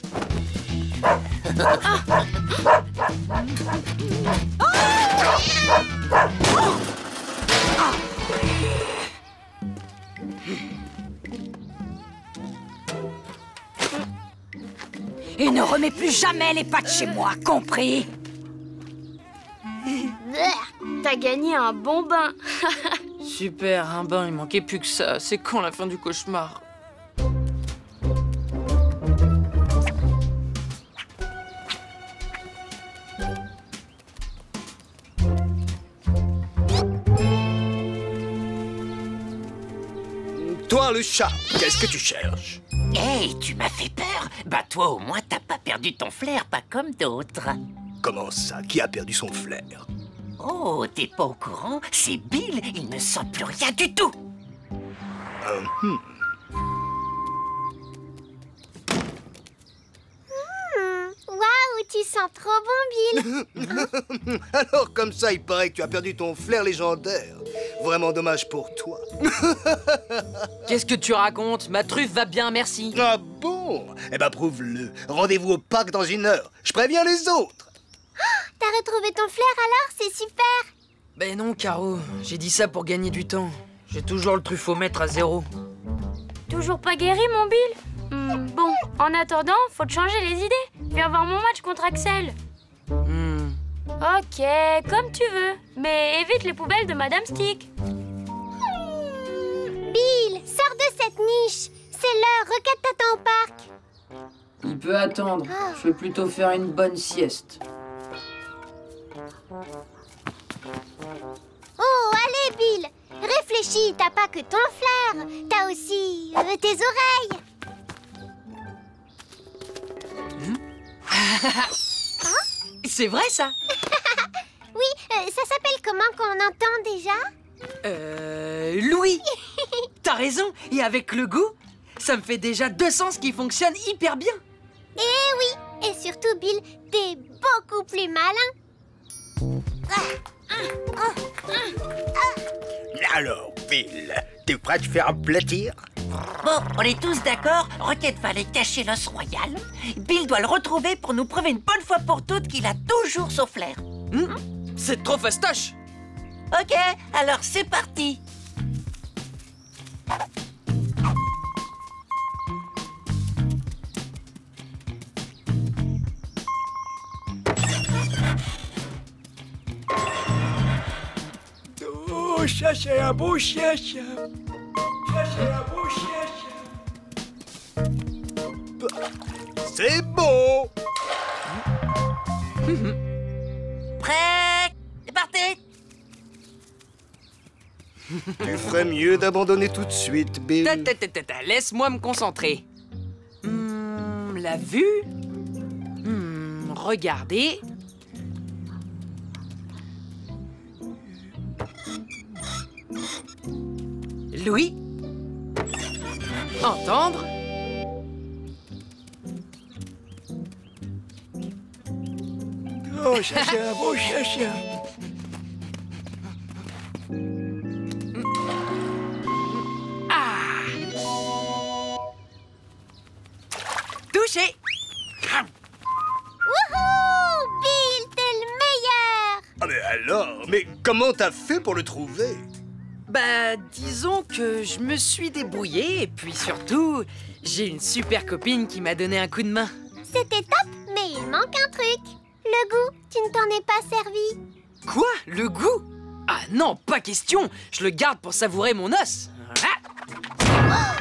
S10: Et ne remets plus jamais les pattes chez moi, compris?
S3: T'as gagné un bon bain.
S2: Super, un bain, il manquait plus que ça. C'est quand la fin du cauchemar?
S4: Toi, le chat, qu'est-ce que tu cherches?
S8: Hey, tu m'as fait peur. Bah toi, au moins, t'as pas perdu ton flair, pas comme d'autres.
S4: Comment ça? Qui a perdu son flair?
S8: Oh, t'es pas au courant? C'est Bill, il ne sent plus rien du tout.
S4: Euh, hmm.
S12: Waouh, tu sens trop bon, Bill.
S4: Alors, comme ça, il paraît que tu as perdu ton flair légendaire. Vraiment dommage pour toi.
S2: Qu'est-ce que tu racontes? Ma truffe va bien, merci.
S4: Ah bon? Eh ben, prouve-le. Rendez-vous au parc dans une heure. Je préviens les autres.
S12: Oh, t'as retrouvé ton flair alors? C'est super.
S2: Ben non, Caro. J'ai dit ça pour gagner du temps. J'ai toujours le truffomètre à zéro.
S3: Toujours pas guéri, mon Bill? hmm, Bon, en attendant, faut te changer les idées. Viens voir mon match contre Axel.
S2: Hmm.
S3: Ok, comme tu veux. Mais évite les poubelles de Madame Stick.
S12: Bill, sors de cette niche. C'est l'heure, Rocket t'attend au parc.
S2: Il peut attendre. Je vais plutôt faire une bonne sieste.
S12: Oh, allez, Bill. Réfléchis, t'as pas que ton flair. T'as aussi euh, tes oreilles.
S2: C'est vrai, ça?
S12: Oui, euh, ça s'appelle comment qu'on entend déjà?
S2: Euh... Louis. T'as raison. Et avec le goût, ça me fait déjà deux sens qui fonctionnent hyper bien.
S12: Eh oui. Et surtout, Bill, t'es beaucoup plus malin.
S6: Alors, Bill, t'es prêt à te faire aplatir?
S8: Bon, on est tous d'accord, Rocket va aller cacher l'os royal. Bill doit le retrouver pour nous prouver une bonne fois pour toutes qu'il a toujours son flair.
S2: Hmm? C'est trop fastoche.
S8: Ok, alors c'est parti.
S6: Oh, ça c'est un beau chien, ça. Ça c'est un beau chien, ça.
S4: C'est beau.
S8: Prêt? C'est parti.
S4: Tu ferais mieux d'abandonner tout de suite, Bill.
S2: Ta, ta, ta, ta, ta. Laisse-moi me concentrer. Hmm, la vue. Hmm, regardez. Louis. Entendre.
S6: Oh, ça c'est un beau chien, ça.
S2: Ah. Touché.
S12: Wouhou! Bill, t'es le meilleur!
S4: Ah mais alors, mais comment t'as fait pour le trouver?
S2: Bah, disons que je me suis débrouillé et puis surtout, j'ai une super copine qui m'a donné un coup de main.
S14: c'était top, mais il manque un truc. Le goût, tu ne t'en es pas servi.
S2: Quoi? Le goût? Ah non, pas question. Je le garde pour savourer mon os. Ah.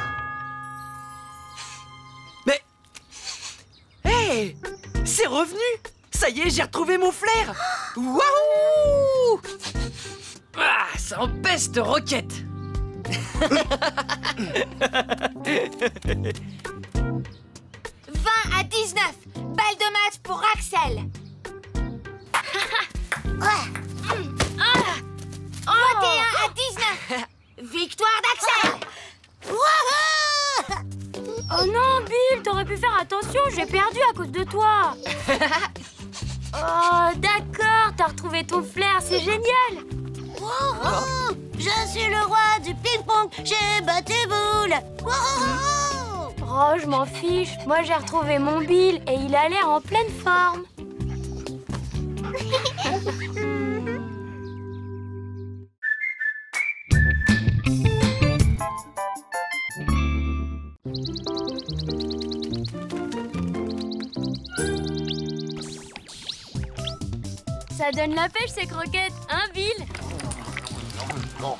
S2: Mais... Hé hey, c'est revenu. Ça y est, j'ai retrouvé mon flair. Waouh! Ah, ça empeste, Roquette.
S12: vingt à dix-neuf. Balle de match pour Axel. vingt et un à dix-neuf. Victoire d'Axel.
S3: Oh non, Bill, t'aurais pu faire attention, j'ai perdu à cause de toi. Oh, d'accord, t'as retrouvé ton flair, c'est génial.
S14: Oh, je suis le roi du ping-pong, j'ai battu boule.
S3: Oh, je m'en fiche, moi j'ai retrouvé mon Bill et il a l'air en pleine forme. Ça donne la pêche ces croquettes, hein Bill?
S4: Non.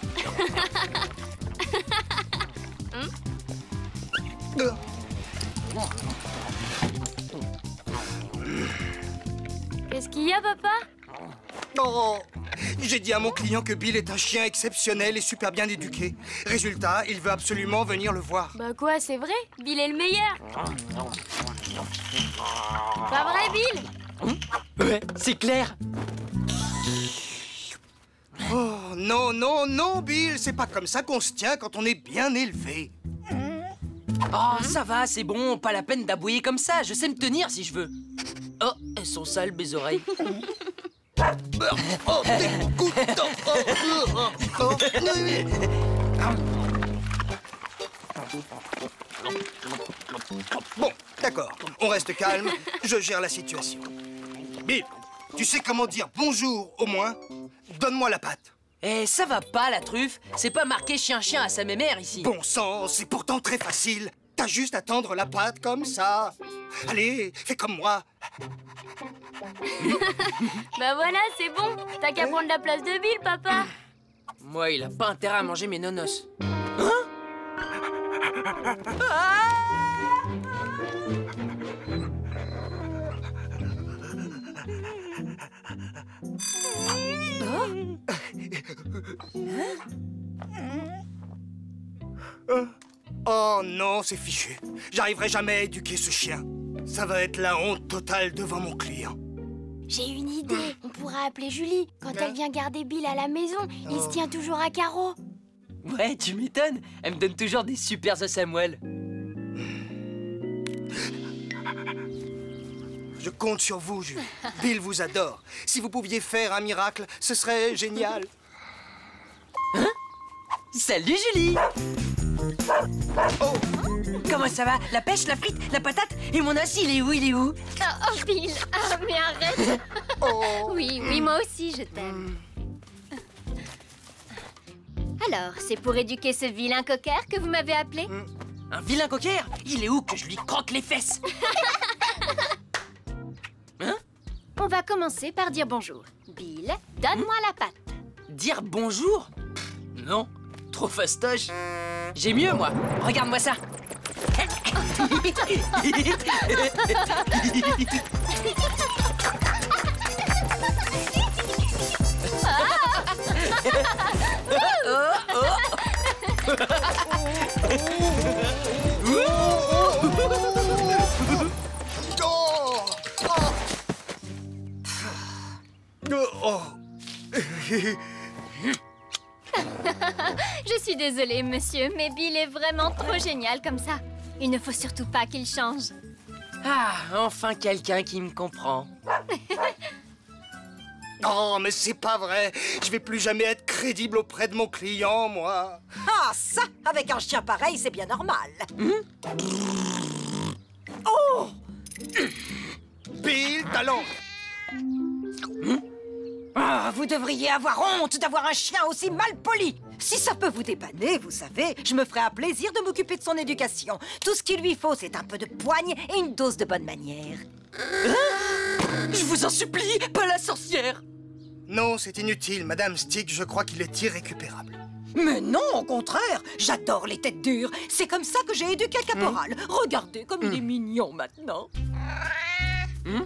S3: Qu'est-ce qu'il y a, papa?
S4: Oh, j'ai dit à mon client que Bill est un chien exceptionnel et super bien éduqué. Résultat, il veut absolument venir le voir.
S3: Bah quoi, c'est vrai? Bill est le meilleur. Pas vrai, Bill?
S2: Ouais, c'est clair.
S4: Oh, non, non, non, Bill, c'est pas comme ça qu'on se tient quand on est bien élevé.
S2: Oh, ça va, c'est bon, pas la peine d'aboyer comme ça, je sais me tenir si je veux. Oh, elles sont sales, mes oreilles.
S4: Oh, dégoûtant. Oh, oh, oh. Bon, d'accord, on reste calme, je gère la situation. Bill, tu sais comment dire bonjour au moins? Donne-moi la patte.
S2: Eh, ça va pas, la truffe. C'est pas marqué chien-chien à sa mémère, ici.
S4: Bon sang, c'est pourtant très facile. T'as juste à tendre la patte comme ça. Allez, fais comme moi.
S3: Bah voilà, c'est bon. T'as qu'à prendre la place de Bill, papa.
S2: Moi, il a pas intérêt à manger mes nonos. Hein? Ah!
S4: Oh, oh non, c'est fichu. J'arriverai jamais à éduquer ce chien. Ça va être la honte totale devant mon client.
S3: J'ai une idée. On pourra appeler Julie. Quand elle vient garder Bill à la maison, il se tient toujours à carreau.
S2: Ouais, tu m'étonnes. Elle me donne toujours des super os à moelle.
S4: Je compte sur vous, Julie. Bill vous adore. Si vous pouviez faire un miracle, ce serait génial.
S2: Hein? Salut, Julie!
S10: Oh!
S2: Comment ça va? La pêche, la frite, la patate? Et mon os, il est où? Il est où?
S3: Oh, oh Bill! Ah, mais arrête!
S4: Oh.
S3: Oui, oui, moi aussi, je t'aime. Alors, c'est pour éduquer ce vilain coquère que vous m'avez appelé?
S2: Un vilain coquère? Il est où que je lui croque les fesses? Hein?
S3: On va commencer par dire bonjour. Bill, donne-moi la patte.
S2: Dire bonjour? Non, trop fastoche. J'ai mieux, moi. Regarde-moi ça.
S4: Oh.
S3: Je suis désolée, monsieur, mais Bill est vraiment trop génial comme ça. Il ne faut surtout pas qu'il change.
S2: Ah, enfin quelqu'un qui me comprend.
S4: Oh, mais c'est pas vrai. Je vais plus jamais être crédible auprès de mon client, moi.
S10: Ah, ça, avec un chien pareil, c'est bien normal.
S2: Mmh.
S10: Oh!
S4: Bill, ta langue.
S2: Mmh. Ah,
S10: vous devriez avoir honte d'avoir un chien aussi mal poli. Si ça peut vous dépanner, vous savez, je me ferai un plaisir de m'occuper de son éducation. Tout ce qu'il lui faut, c'est un peu de poigne et une dose de bonne manière.
S2: Hein? Je vous en supplie, pas la sorcière.
S4: Non, c'est inutile, Madame Stick, je crois qu'il est irrécupérable.
S10: Mais non, au contraire, j'adore les têtes dures. C'est comme ça que j'ai éduqué le caporal. Mmh. Regardez comme mmh. il est mignon maintenant.
S4: Mmh.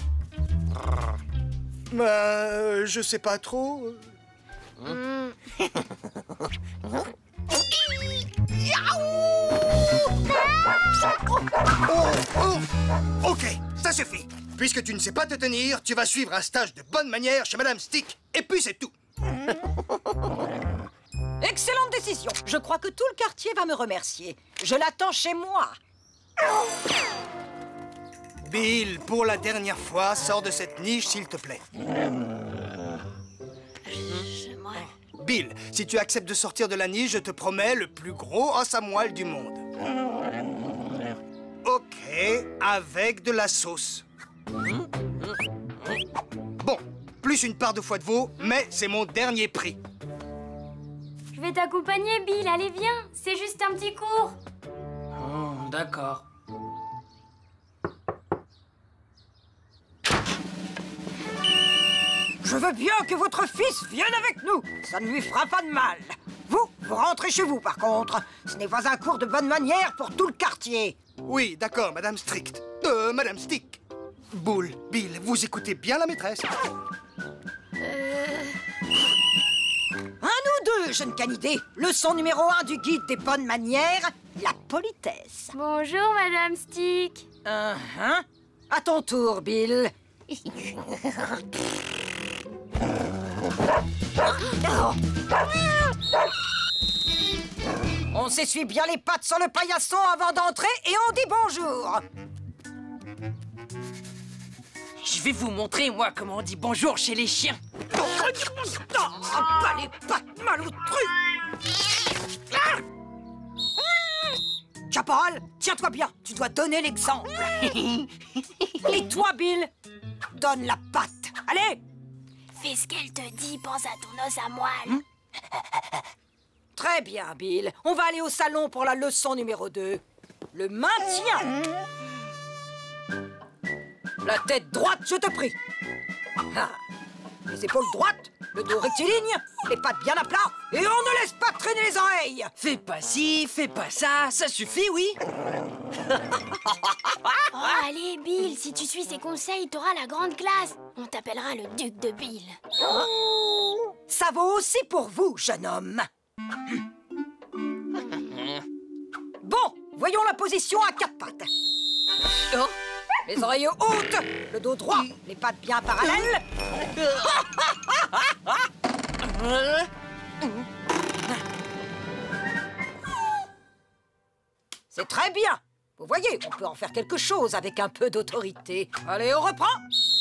S4: Bah, euh, je sais pas trop. Mmh. oh, oh. Ok, ça suffit. Puisque tu ne sais pas te tenir, tu vas suivre un stage de bonne manière chez Madame Stick. Et puis c'est tout.
S10: Excellente décision. Je crois que tout le quartier va me remercier. Je l'attends chez moi.
S4: Bill, pour la dernière fois, sors de cette niche, s'il te plaît.
S12: J'aimerais...
S4: Bill, si tu acceptes de sortir de la niche, je te promets le plus gros os à moelle du monde. Ok, avec de la sauce. Bon, plus une part de foie de veau, mais c'est mon dernier prix.
S3: Je vais t'accompagner, Bill. Allez, viens. C'est juste un petit cours.
S2: Oh, d'accord.
S10: Je veux bien que votre fils vienne avec nous. Ça ne lui fera pas de mal. Vous, vous rentrez chez vous, par contre. Ce n'est pas un cours de bonne manière pour tout le quartier.
S4: Oui, d'accord, Madame Strict. Euh, Madame Stick. Boule, Bill, vous écoutez bien la maîtresse.
S12: Euh...
S10: Un ou deux, jeune canidé. Leçon numéro un du guide des bonnes manières, la politesse.
S3: Bonjour, Madame Stick.
S10: Uh -huh. À ton tour, Bill. On s'essuie bien les pattes sur le paillasson avant d'entrer et on dit bonjour.
S2: Je vais vous montrer, moi, comment on dit bonjour chez les chiens.
S10: Oh, pas les pattes malotrues. Caporal, tiens-toi bien, tu dois donner l'exemple. Et toi, Bill, donne la patte. Allez.
S12: Fais ce qu'elle te dit, pense à ton os à moelle.
S10: Hmm? Très bien, Bill. On va aller au salon pour la leçon numéro deux. Le maintien. La tête droite, je te prie. Ah. Les épaules droites, le dos rectiligne, les pattes bien à plat, et on ne laisse pas traîner les oreilles.
S2: Fais pas ci, fais pas ça, ça suffit, oui.
S12: Oh, allez, Bill, si tu suis ses conseils, t'auras la grande classe. On t'appellera le duc de Bill.
S10: Oh. Ça vaut aussi pour vous, jeune homme. Bon, voyons la position à quatre pattes. Oh. Les oreilles hautes, le dos droit, les pattes bien parallèles. C'est très bien. Vous voyez, on peut en faire quelque chose avec un peu d'autorité. Allez, on reprend.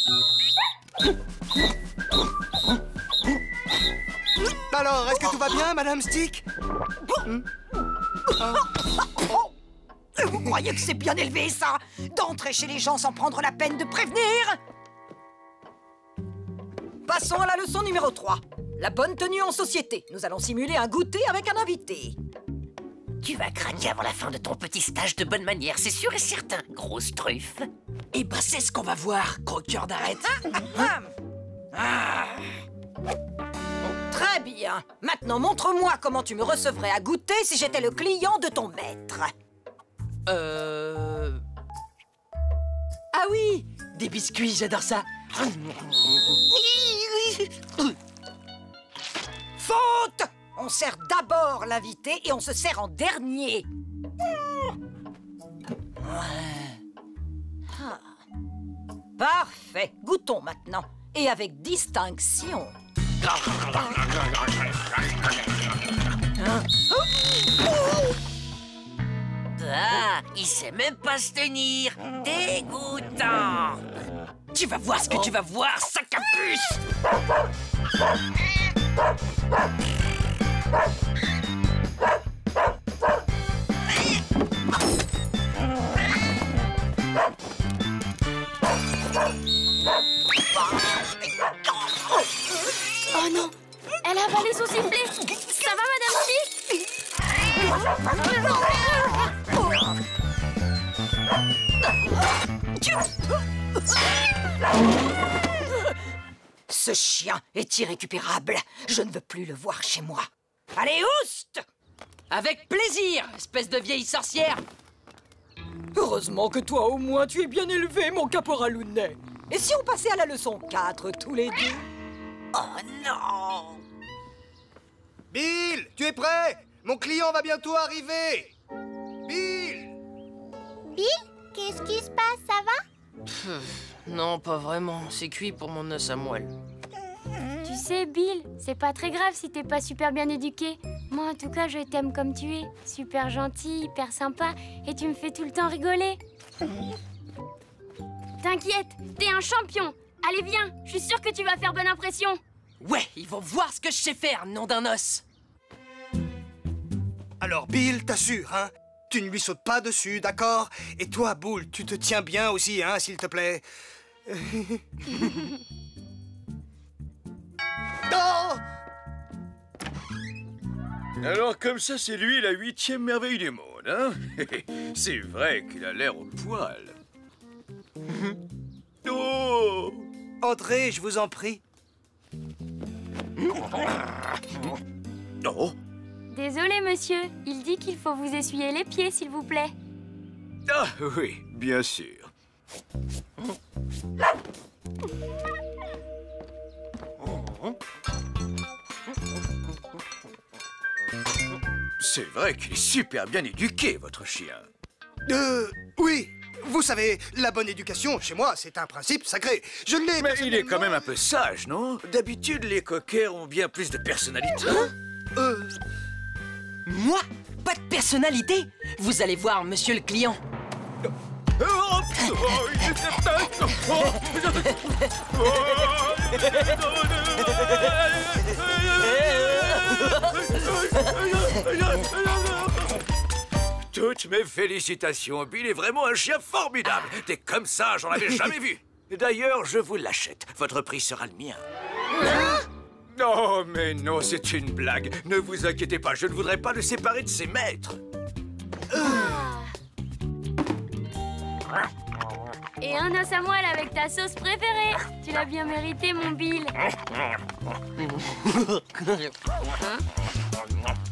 S4: Alors, est-ce que tout va bien, Madame Stick?
S10: hmm oh. Vous croyez que c'est bien élevé, ça? D'entrer chez les gens sans prendre la peine de prévenir? Passons à la leçon numéro trois. La bonne tenue en société. Nous allons simuler un goûter avec un invité.
S8: Tu vas craquer avant la fin de ton petit stage de bonne manière, c'est sûr et certain, grosse truffe.
S2: Eh ben, c'est ce qu'on va voir, croqueur d'arête.
S10: Ah. Très bien. Maintenant, montre-moi comment tu me recevrais à goûter si j'étais le client de ton maître.
S2: Euh... Ah oui, des biscuits, j'adore ça.
S10: Faute! On sert d'abord l'invité et on se sert en dernier. Ah. Parfait. Goûtons maintenant. Et avec distinction.
S8: Ah, il sait même pas se tenir. Dégoûtant.
S2: Tu vas voir ce que oh. tu vas voir, sac à puce.
S12: Oh
S3: Oh non, elle a avalé son sifflet. Ça va, Madame Stick?
S10: Ce chien est irrécupérable. Je ne veux plus le voir chez moi. Allez, oust!
S2: Avec plaisir, espèce de vieille sorcière.
S10: Heureusement que toi, au moins, tu es bien élevé, mon caporalounet. Et si on passait à la leçon quatre, tous les deux?
S8: Oh non!
S4: Bill, tu es prêt? Mon client va bientôt arriver. Bill!
S12: Bill, qu'est-ce qui se passe? Ça va?
S2: Pff, non, pas vraiment. C'est cuit pour mon os à moelle.
S3: Tu sais, Bill, c'est pas très grave si t'es pas super bien éduqué. Moi, en tout cas, je t'aime comme tu es. Super gentil, hyper sympa, et tu me fais tout le temps rigoler. T'inquiète, t'es un champion. Allez, viens, je suis sûre que tu vas faire bonne impression.
S2: Ouais, ils vont voir ce que je sais faire, nom d'un os.
S4: Alors, Bill, t'assures, hein? Tu ne lui sautes pas dessus, d'accord? Et toi, Boule, tu te tiens bien aussi, hein, s'il te plaît. Non!
S6: Alors, comme ça, c'est lui la huitième merveille du monde, hein? C'est vrai qu'il a l'air au poil. Oh!
S4: Entrez, je vous en prie.
S6: Oh!
S3: Désolé, monsieur. Il dit qu'il faut vous essuyer les pieds, s'il vous plaît.
S6: Ah oui, bien sûr. C'est vrai qu'il est super bien éduqué, votre chien.
S4: Euh, oui. Vous savez, la bonne éducation, chez moi, c'est un principe sacré. Je l'ai...
S6: Mais il est quand même un peu sage, non? D'habitude, les cockers ont bien plus de personnalité.
S2: Hein? Euh... Moi? Pas de personnalité? Vous allez voir, monsieur le client.
S6: Toutes mes félicitations, Bill est vraiment un chien formidable. T'es comme ça, j'en avais jamais vu. D'ailleurs, je vous l'achète. Votre prix sera le mien. Non, mais non, c'est une blague. Ne vous inquiétez pas, je ne voudrais pas le séparer de ses maîtres.
S3: Et un os à moelle avec ta sauce préférée. Tu l'as bien mérité, mon Bill. Hein?